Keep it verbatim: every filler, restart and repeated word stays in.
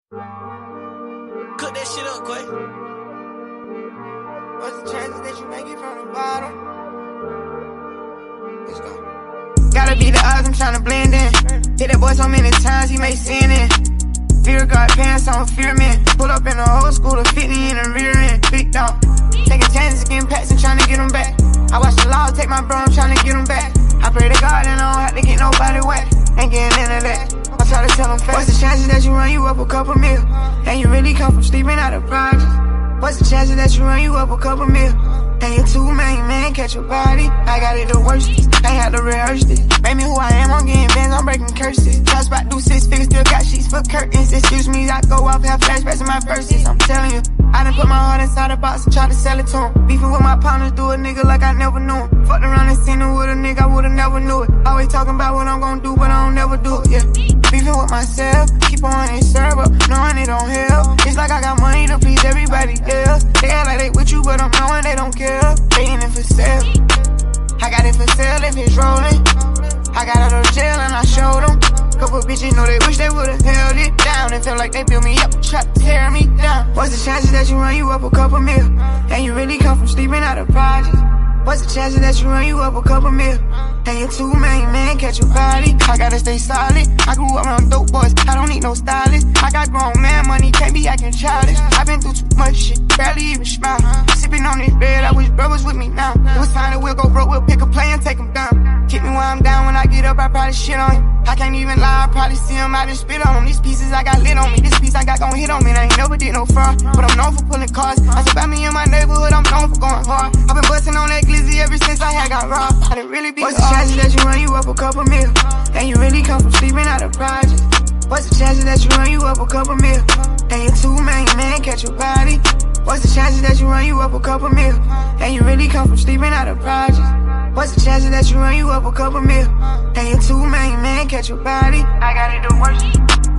Cook that shit up, Quay. What's the chances that you make it from the bottom? Let's go. Gotta be the odds, I'm tryna blend in. Hit that boy so many times, he may sin in. Fear got pants on, fear man. Pull up in the old school to fit me in the rear end. Big dog. Taking chances, getting pats and tryna get them back. I watch the law, take my bro, I'm tryna get them back. I pray to God and I don't have to get nobody wet. Ain't getting into that. I try to tell them fast. What's the chances that you run you up a couple mil? And you really come from sleeping out of projects? What's the chances that you run you up a couple mil? And you two main man, catch your body. I got it the worst, I ain't had to rehearse this. Made me who I am, I'm getting bands, I'm breaking curses. Just about do six figures, still got sheets for curtains. Excuse me, I go off, have flashbacks in my verses. I'm telling you, I done put my heart inside a box and try to sell it to him. Beefing with my partners, do a nigga like I never knew him. Fucked around and seen him with a nigga, I would've never knew it. Always talking about what I'm gonna do, but I don't never do it, yeah. Beefing with myself, keep on and serve up, knowing it don't help. It's like I got money to please everybody else. They act like they with you, but I'm knowing they don't care. They ain't it for sale. I got it for sale if it's rolling. I got out of jail and I showed them. Couple bitches know they wish they would've held it down. It felt like they built me up, tried to tear me down. What's the chances that you run you up a couple mil? And you really come from sleeping out of projects? What's the chances that you run you up a couple mil? And you two main man, catch your body. I gotta stay solid. I grew up around dope boys, I don't need no stylist. I got grown man money, can't be acting childish. I been through too much shit, barely even smile. Sipping on this bed, I wish bro was with me now. It was time that we'll go broke, we'll pick a play and take him down. Keep me while I'm down, when I get up I probably shit on him. I can't even lie, I probably see him out and spit on him. These pieces I got lit on me, this piece I got gon' hit on me. I ain't never did no fraud, but I'm known for pulling cars. I said about me in my neighborhood, I'm known for going hard. I've been busting on that glizzy ever since I had got robbed. I didn't really be. What's the chances that you run you up a couple mil? And you really come from sleeping out of projects? What's the chances that you run you up a couple mil? And you two main man, catch your body. What's the chances that you run you up a couple mil? And you really come from sleeping out of projects? What's the chances that you run you up a couple mil? And you two main man, catch your body. I got it the worst.